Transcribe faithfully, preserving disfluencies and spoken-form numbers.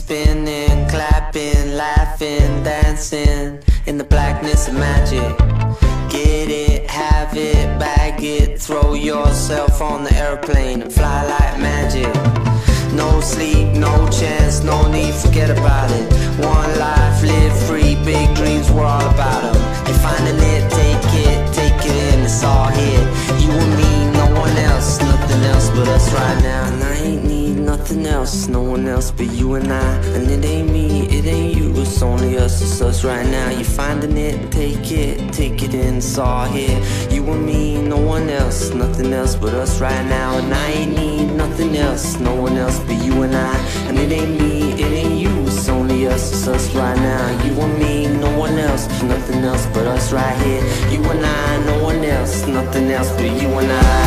spinning, clapping, laughing, dancing in the blackness of magic. Get it, have it, bag it, throw yourself on the airplane and fly like magic. No sleep, no chance, no need, forget about it. One life, live free, big dreams, we're all about them. You're finding it, take it, take it in, it's all here. You and me, no one else, nothing else but us right now. And I ain't need nothing else, no one else but you and I. And it ain't me, it ain't you, it's only us, it's us right now. You're finding it, take it, take it in, it's all here. You and me, no one else, nothing else but us right now. And I ain't need nothing else, no one else but you and I. And it ain't me, it ain't you, it's only us, it's us right now. You and me, no one else, nothing else but us right here. You and I, no one else, nothing else but you and I.